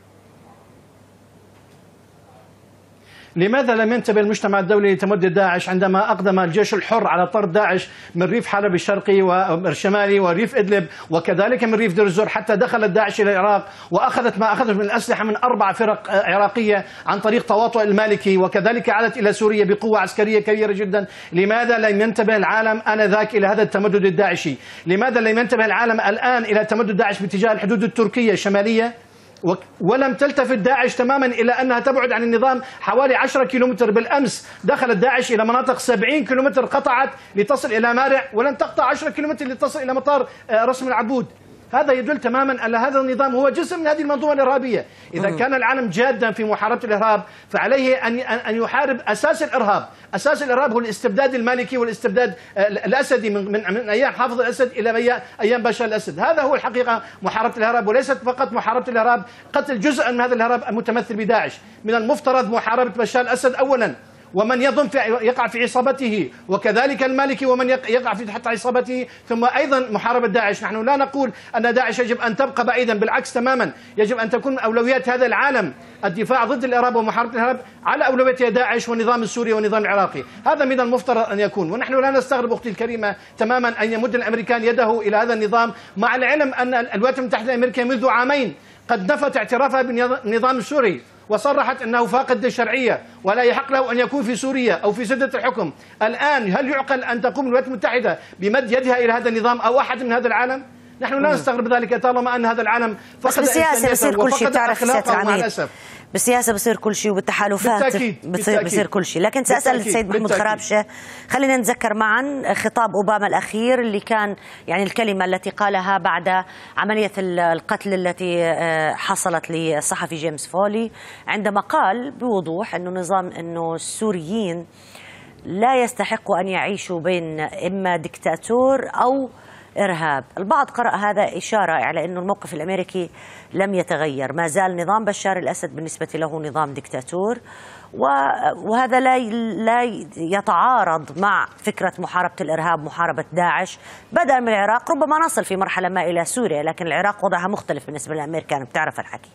لماذا لم ينتبه المجتمع الدولي لتمدد داعش عندما أقدم الجيش الحر على طرد داعش من ريف حلب الشرقي والشمالي وريف إدلب وكذلك من ريف دير الزور، حتى دخلت داعش إلى العراق وأخذت ما أخذت من الأسلحة من أربع فرق عراقية عن طريق تواطؤ المالكي، وكذلك عادت إلى سوريا بقوة عسكرية كبيرة جدا. لماذا لم ينتبه العالم آنذاك إلى هذا التمدد الداعشي؟ لماذا لم ينتبه العالم الآن إلى تمدد داعش باتجاه الحدود التركية الشمالية؟ ولم تلتفت داعش تماما إلى أنها تبعد عن النظام حوالي عشرة كيلومتر. بالأمس دخلت داعش إلى مناطق سبعين كيلومتر، قطعت لتصل إلى مارع ولن تقطع عشرة كيلومتر لتصل إلى مطار رسم العبود. هذا يدل تماما على هذا النظام هو جزء من هذه المنظومة الإرهابية. إذا كان العالم جادا في محاربة الإرهاب فعليه أن أن يحارب أساس الإرهاب. أساس الإرهاب هو الاستبداد المالكي والاستبداد الأسدي من من, من أيام حافظ الأسد إلى أيام بشار الأسد. هذا هو الحقيقة محاربة الإرهاب، وليست فقط محاربة الإرهاب قتل جزء من هذا الإرهاب المتمثل بداعش. من المفترض محاربة بشار الأسد أولا ومن يضم في يقع في عصابته، وكذلك المالكي ومن يقع في تحت عصابته، ثم أيضا محاربة داعش. نحن لا نقول أن داعش يجب أن تبقى بعيدا، بالعكس تماما، يجب أن تكون أولويات هذا العالم الدفاع ضد الإرهاب ومحاربة الإرهاب على أولوية داعش والنظام السوري والنظام العراقي. هذا من المفترض أن يكون، ونحن لا نستغرب أختي الكريمة تماما أن يمد الأمريكان يده إلى هذا النظام، مع العلم أن الولايات المتحدة الأمريكية منذ عامين قد نفت اعترافها بالنظام السوري وصرحت أنه فاقد الشرعية ولا يحق له أن يكون في سوريا أو في سدة الحكم. الآن هل يعقل أن تقوم الولايات المتحدة بمد يدها إلى هذا النظام أو أحد من هذا العالم؟ نحن لا نستغرب ذلك طالما أن هذا العالم فقد
بالسياسة بصير كل شيء، بتعرف سيادة العميد،
الأسف.
بالسياسة بصير كل شيء وبالتحالفات بصير, بصير كل شيء. لكن سأسأل السيد محمود خرابشة، خلينا نتذكر معا خطاب أوباما الأخير اللي كان يعني الكلمة التي قالها بعد عملية القتل التي حصلت للصحفي جيمس فولي، عندما قال بوضوح أنه نظام أنه السوريين لا يستحقوا أن يعيشوا بين إما دكتاتور أو إرهاب. البعض قرأ هذا إشارة على أن الموقف الأمريكي لم يتغير، ما زال نظام بشار الأسد بالنسبة له نظام دكتاتور، وهذا لا لا يتعارض مع فكرة محاربة الإرهاب، محاربة داعش بدءا من العراق، ربما نصل في مرحلة ما إلى سوريا، لكن العراق وضعها مختلف بالنسبة للأمريكان، بتعرف الحكي.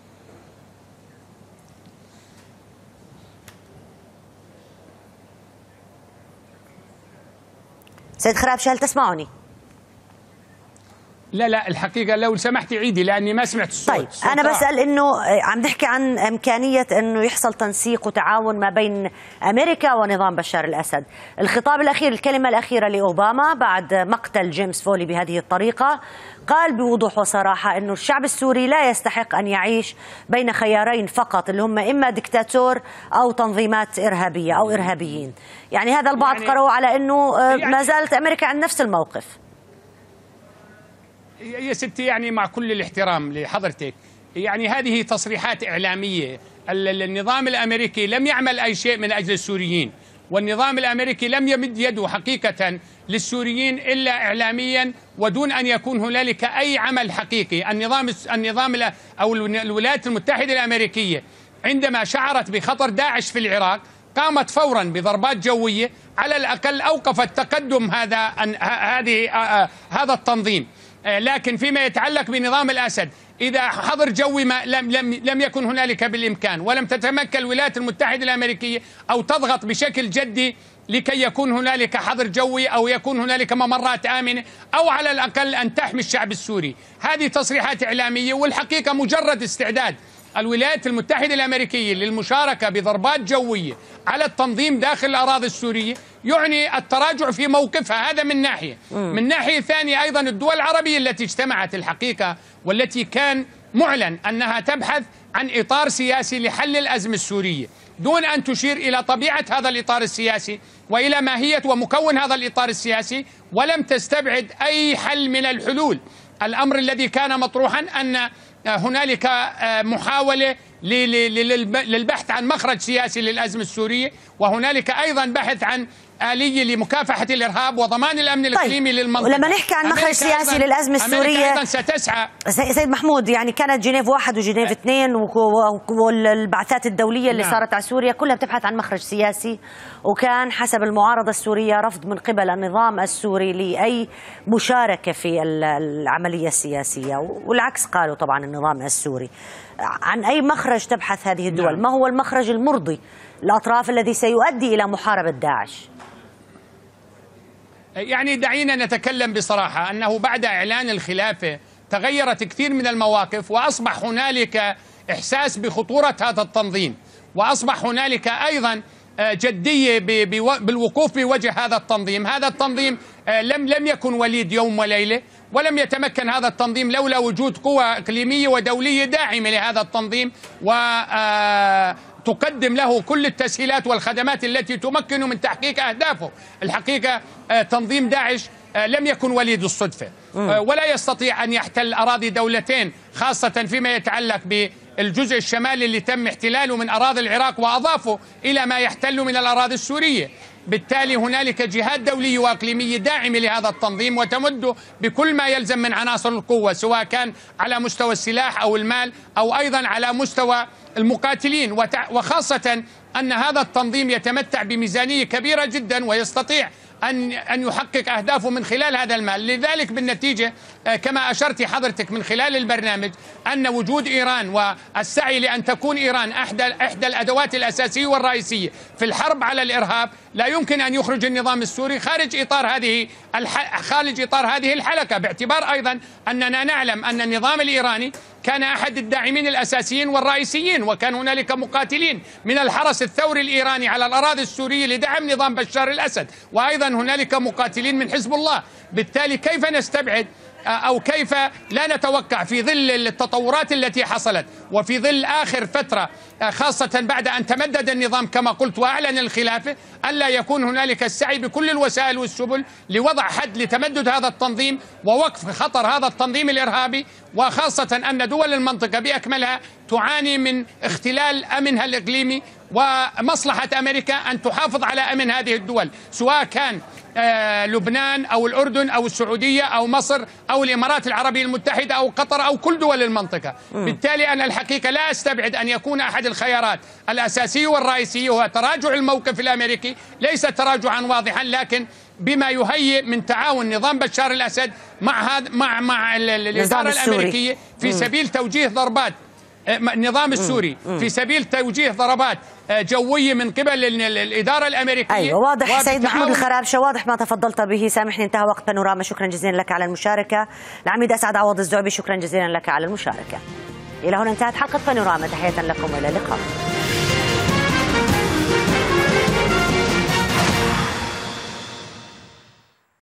سيد خرابشة هل تسمعني؟
لا لا الحقيقة لو سمحتي عيدي لأني ما سمعت الصوت.
طيب أنا بسأل إنه عم نحكي عن إمكانية إنه يحصل تنسيق وتعاون ما بين أمريكا ونظام بشار الأسد. الخطاب الأخير، الكلمة الأخيرة لأوباما بعد مقتل جيمس فولي بهذه الطريقة، قال بوضوح وصراحة إنه الشعب السوري لا يستحق أن يعيش بين خيارين فقط اللي هم إما دكتاتور أو تنظيمات إرهابية أو إرهابيين. يعني هذا البعض يعني قرأوا على إنه يعني ما زالت أمريكا عند نفس الموقف.
يا ستي يعني مع كل الاحترام لحضرتك، يعني هذه تصريحات إعلامية. النظام الأمريكي لم يعمل أي شيء من أجل السوريين، والنظام الأمريكي لم يمد يده حقيقة للسوريين إلا إعلاميا ودون أن يكون هنالك أي عمل حقيقي. النظام النظام أو الولايات المتحدة الأمريكية عندما شعرت بخطر داعش في العراق قامت فورا بضربات جوية، على الأقل أوقفت تقدم هذا هذه هذا التنظيم. لكن فيما يتعلق بنظام الأسد، إذا حظر جوي ما لم لم لم يكن هنالك بالإمكان، ولم تتمكن الولايات المتحدة الأمريكية أو تضغط بشكل جدي لكي يكون هنالك حظر جوي أو يكون هنالك ممرات آمنة أو على الأقل أن تحمي الشعب السوري. هذه تصريحات إعلامية، والحقيقة مجرد استعداد الولايات المتحدة الأمريكية للمشاركة بضربات جوية على التنظيم داخل الأراضي السورية يعني التراجع في موقفها. هذا من ناحية. من ناحية ثانية أيضا الدول العربية التي اجتمعت الحقيقة والتي كان معلن أنها تبحث عن إطار سياسي لحل الأزمة السورية دون أن تشير إلى طبيعة هذا الإطار السياسي وإلى ماهية ومكون هذا الإطار السياسي، ولم تستبعد أي حل من الحلول. الأمر الذي كان مطروحا أن هنالك محاولة للبحث عن مخرج سياسي للأزمة السورية، وهنالك أيضا بحث عن آلية لمكافحة الإرهاب وضمان الأمن الإقليمي
طيب.
للمنطقة.
ولما نحكي عن مخرج سياسي للأزمة السورية
أيضا ستسعى.
سيد محمود، يعني كانت جنيف واحد وجنيف اثنين والبعثات الدولية اللي نعم. صارت على سوريا كلها بتبحث عن مخرج سياسي، وكان حسب المعارضة السورية رفض من قبل النظام السوري لأي مشاركة في العملية السياسية، والعكس قالوا طبعا النظام السوري. عن أي مخرج تبحث هذه الدول؟ نعم. ما هو المخرج المرضي الأطراف الذي سيؤدي إلى محاربة داعش؟
يعني دعينا نتكلم بصراحة أنه بعد إعلان الخلافة تغيرت كثير من المواقف، وأصبح هنالك إحساس بخطورة هذا التنظيم، وأصبح هنالك أيضا جدية بالوقوف بوجه هذا التنظيم. هذا التنظيم لم لم يكن وليد يوم وليلة، ولم يتمكن هذا التنظيم لولا وجود قوى إقليمية ودولية داعمة لهذا التنظيم وتقدم له كل التسهيلات والخدمات التي تمكنه من تحقيق أهدافه. الحقيقة تنظيم داعش لم يكن وليد الصدفة، ولا يستطيع أن يحتل أراضي دولتين، خاصة فيما يتعلق بالجزء الشمالي اللي تم احتلاله من أراضي العراق وأضافه إلى ما يحتل من الأراضي السورية. بالتالي هنالك جهات دولية وإقليمية داعمة لهذا التنظيم وتمده بكل ما يلزم من عناصر القوة، سواء كان على مستوى السلاح أو المال أو أيضا على مستوى المقاتلين، وخاصة أن هذا التنظيم يتمتع بميزانية كبيرة جدا ويستطيع أن أن يحقق أهدافه من خلال هذا المال. لذلك بالنتيجة كما أشرت حضرتك من خلال البرنامج أن وجود إيران والسعي لأن تكون إيران إحدى إحدى الأدوات الأساسية والرئيسية في الحرب على الإرهاب لا يمكن أن يخرج النظام السوري خارج إطار هذه خارج إطار هذه الحلقة، باعتبار أيضا أننا نعلم أن النظام الإيراني كان أحد الداعمين الأساسيين والرئيسيين، وكان هنالك مقاتلين من الحرس الثوري الإيراني على الأراضي السورية لدعم نظام بشار الأسد، وأيضا هنالك مقاتلين من حزب الله. بالتالي كيف نستبعد أو كيف لا نتوقع في ظل التطورات التي حصلت وفي ظل آخر فترة خاصة بعد أن تمدد النظام كما قلت وأعلن الخلافة ألا يكون هنالك السعي بكل الوسائل والسبل لوضع حد لتمدد هذا التنظيم ووقف خطر هذا التنظيم الإرهابي، وخاصة أن دول المنطقة بأكملها تعاني من اختلال أمنها الإقليمي، ومصلحة أمريكا أن تحافظ على أمن هذه الدول سواء كان آه لبنان أو الأردن أو السعودية أو مصر أو الإمارات العربية المتحدة أو قطر أو كل دول المنطقة. م. بالتالي أنا الحقيقة لا أستبعد أن يكون أحد الخيارات الأساسية والرئيسية هو تراجع الموقف الأمريكي، ليس تراجعا واضحا لكن بما يهيئ من تعاون نظام بشار الأسد مع هذا مع مع الإدارة الأمريكية في م. سبيل توجيه ضربات النظام السوري م. م. في سبيل توجيه ضربات جوية من قبل الإدارة الأمريكية.
أيوة واضح سيد محمود الخرابشة، واضح ما تفضلت به. سامحني انتهى وقت بانوراما، شكرا جزيلا لك على المشاركة. العميد أسعد عوض الزعبي شكرا جزيلا لك على المشاركة. إلى هنا انتهت حلقة بانوراما، تحية لكم وإلى اللقاء.